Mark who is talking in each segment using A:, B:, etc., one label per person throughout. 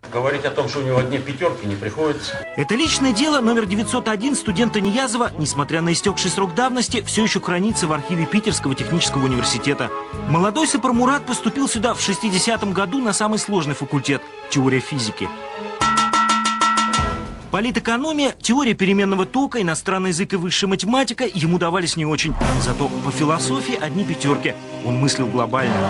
A: Говорить о том, что у него одни пятерки, не приходится.
B: Это личное дело номер 901 студента Ниязова, несмотря на истекший срок давности, все еще хранится в архиве Питерского технического университета. Молодой Сапар Мурат поступил сюда в 60-м году на самый сложный факультет – теория физики. Политэкономия, теория переменного тока, иностранный язык и высшая математика ему давались не очень. Зато по философии одни пятерки. Он мыслил глобально.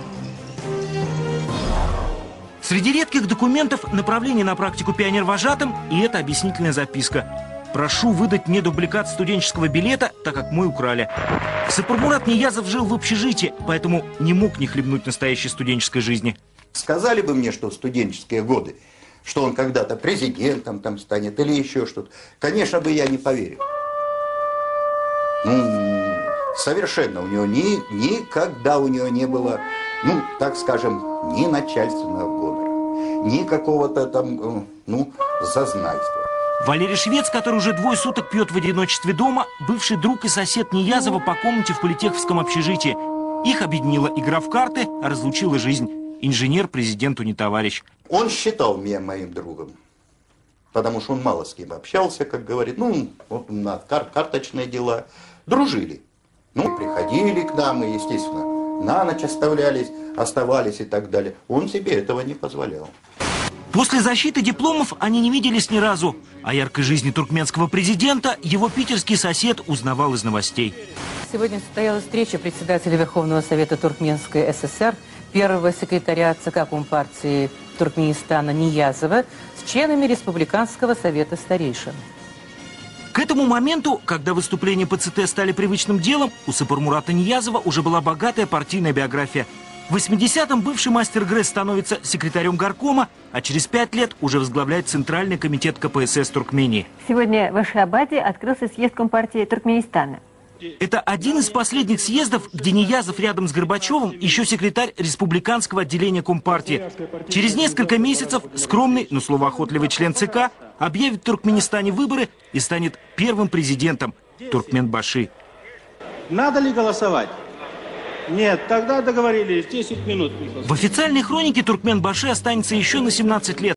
B: Среди редких документов направление на практику пионервожатым, и это объяснительная записка. Прошу выдать мне дубликат студенческого билета, так как мой украли. Сапар Мурат Ниязов жил в общежитии, поэтому не мог не хлебнуть настоящей студенческой жизни.
C: Сказали бы мне, что в студенческие годы, что он когда-то президентом там станет или еще что-то, конечно бы я не поверил. Совершенно у него никогда у него не было, так скажем, ни начальственного гонора, ни какого-то там, зазнайства.
B: Валерий Швец, который уже 2 суток пьет в одиночестве дома, бывший друг и сосед Ниязова по комнате в политеховском общежитии. Их объединила игра в карты, а разлучила жизнь. Инженер президенту не товарищ. Он
C: считал меня моим другом, потому что он мало с кем общался, как говорит. Вот на карточные дела. Дружили. Приходили к нам и, естественно, на ночь оставались и так далее. Он себе этого не позволял.
B: После защиты дипломов они не виделись ни разу. О яркой жизни туркменского президента его питерский сосед узнавал из новостей.
D: Сегодня состоялась встреча председателя Верховного Совета Туркменской ССР, первого секретаря ЦК Компартии Туркменистана Ниязова с членами Республиканского совета старейшин.
B: К этому моменту, когда выступления по ЦТ стали привычным делом, у Сапар Мурата Ниязова уже была богатая партийная биография. В 80-м бывший мастер ГРЭС становится секретарем горкома, а через 5 лет уже возглавляет Центральный комитет КПСС Туркмении.
E: Сегодня в Ашхабаде открылся съезд Компартии Туркменистана.
B: Это один из последних съездов, где Ниязов рядом с Горбачевым еще секретарь республиканского отделения Компартии. Через несколько месяцев скромный, но словоохотливый член ЦК объявит в Туркменистане выборы и станет первым президентом Туркменбаши.
F: Надо ли голосовать? Нет, тогда договорились, 10 минут.
B: В официальной хронике Туркменбаши останется еще на 17 лет.